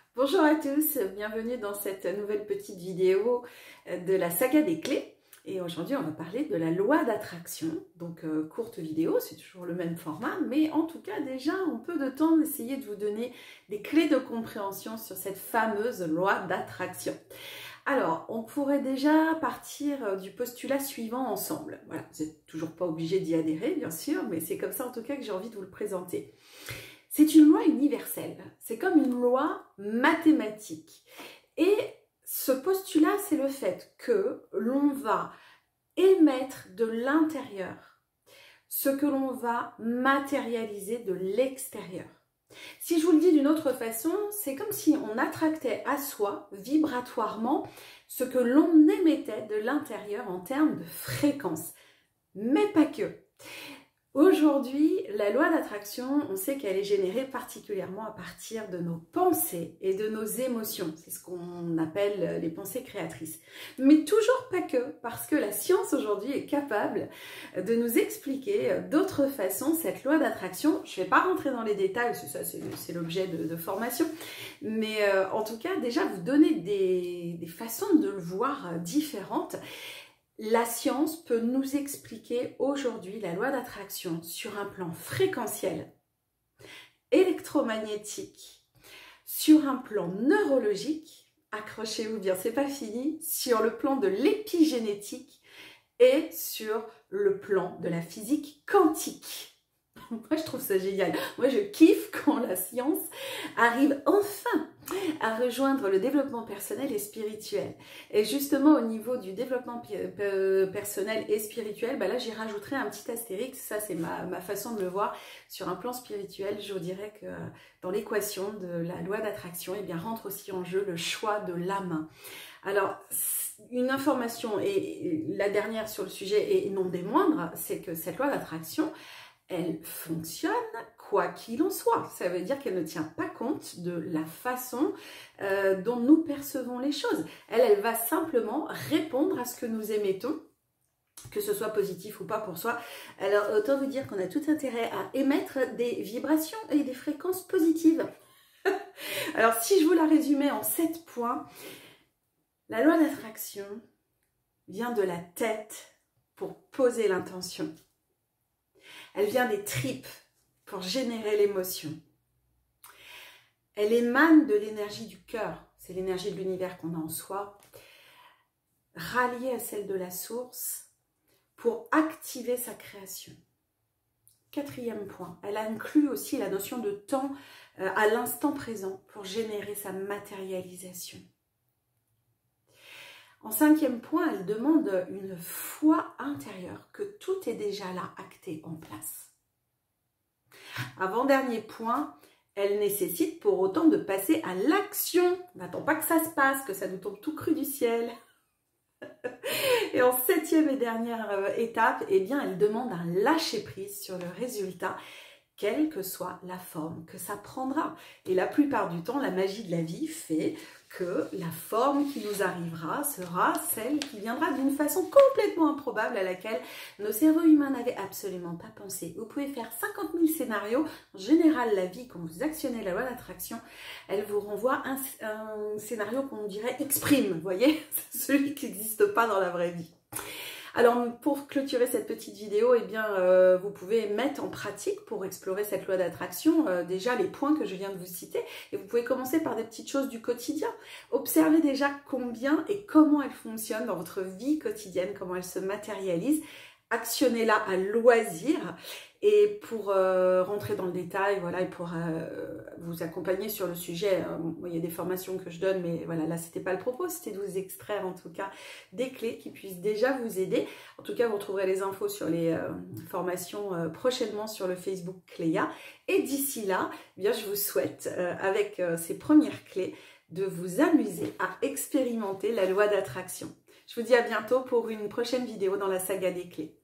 Bonjour à tous, bienvenue dans cette nouvelle petite vidéo de la saga des clés. Et aujourd'hui, on va parler de la loi d'attraction. Donc, courte vidéo, c'est toujours le même format, mais en tout cas, déjà, en peu de temps, d'essayer de vous donner des clés de compréhension sur cette fameuse loi d'attraction. Alors, on pourrait déjà partir du postulat suivant ensemble. Voilà, vous n'êtes toujours pas obligé d'y adhérer, bien sûr, mais c'est comme ça, en tout cas, que j'ai envie de vous le présenter. C'est une loi universelle, c'est comme une loi mathématique. Et ce postulat, c'est le fait que l'on va émettre de l'intérieur ce que l'on va matérialiser de l'extérieur. Si je vous le dis d'une autre façon, c'est comme si on attractait à soi, vibratoirement, ce que l'on émettait de l'intérieur en termes de fréquence. Mais pas que. Aujourd'hui, la loi d'attraction, on sait qu'elle est générée particulièrement à partir de nos pensées et de nos émotions. C'est ce qu'on appelle les pensées créatrices. Mais toujours pas que, parce que la science aujourd'hui est capable de nous expliquer d'autres façons cette loi d'attraction. Je ne vais pas rentrer dans les détails, parce que ça c'est l'objet de formation, mais en tout cas déjà vous donner des façons de le voir différentes. La science peut nous expliquer aujourd'hui la loi d'attraction sur un plan fréquentiel, électromagnétique, sur un plan neurologique, accrochez-vous bien, c'est pas fini, sur le plan de l'épigénétique et sur le plan de la physique quantique. Moi, je trouve ça génial. Moi, je kiffe quand la science arrive enfin à rejoindre le développement personnel et spirituel. Et justement, au niveau du développement personnel et spirituel, là, j'y rajouterai un petit astérix. Ça, c'est ma façon de le voir. Sur un plan spirituel, je vous dirais que dans l'équation de la loi d'attraction, eh bien, rentre aussi en jeu le choix de l'âme. Alors, une information, et la dernière sur le sujet, et non des moindres, c'est que cette loi d'attraction, elle fonctionne quoi qu'il en soit. Ça veut dire qu'elle ne tient pas compte de la façon dont nous percevons les choses. Elle va simplement répondre à ce que nous émettons, que ce soit positif ou pas pour soi. Alors, autant vous dire qu'on a tout intérêt à émettre des vibrations et des fréquences positives. Alors, si je vous la résumais en 7 points, la loi d'attraction vient de la tête pour poser l'intention. Elle vient des tripes pour générer l'émotion. Elle émane de l'énergie du cœur, c'est l'énergie de l'univers qu'on a en soi, ralliée à celle de la source pour activer sa création. 4e point, elle inclut aussi la notion de temps à l'instant présent pour générer sa matérialisation. En 5e point, elle demande une foi intérieure, que tout est déjà là, acté en place. Avant-dernier point, elle nécessite pour autant de passer à l'action. On n'attend pas que ça se passe, que ça nous tombe tout cru du ciel. Et en 7e et dernière étape, eh bien, elle demande un lâcher-prise sur le résultat, quelle que soit la forme que ça prendra. Et la plupart du temps, la magie de la vie fait que la forme qui nous arrivera sera celle qui viendra d'une façon complètement improbable à laquelle nos cerveaux humains n'avaient absolument pas pensé. Vous pouvez faire 50 000 scénarios. En général, la vie, quand vous actionnez la loi d'attraction, elle vous renvoie un scénario qu'on dirait exprime, vous voyez, celui qui n'existe pas dans la vraie vie. Alors, pour clôturer cette petite vidéo, eh bien, vous pouvez mettre en pratique pour explorer cette loi d'attraction déjà les points que je viens de vous citer. Et vous pouvez commencer par des petites choses du quotidien. Observez déjà combien et comment elle fonctionne dans votre vie quotidienne, comment elle se matérialise. Actionnez-la à loisir. Et pour rentrer dans le détail, voilà, et pour vous accompagner sur le sujet, il y a des formations que je donne, mais voilà, là, c'était pas le propos, c'était de vous extraire en tout cas des clés qui puissent déjà vous aider. En tout cas, vous retrouverez les infos sur les formations prochainement sur le Facebook Cléa. Et d'ici là, eh bien, je vous souhaite, avec ces premières clés, de vous amuser à expérimenter la loi d'attraction. Je vous dis à bientôt pour une prochaine vidéo dans la saga des clés.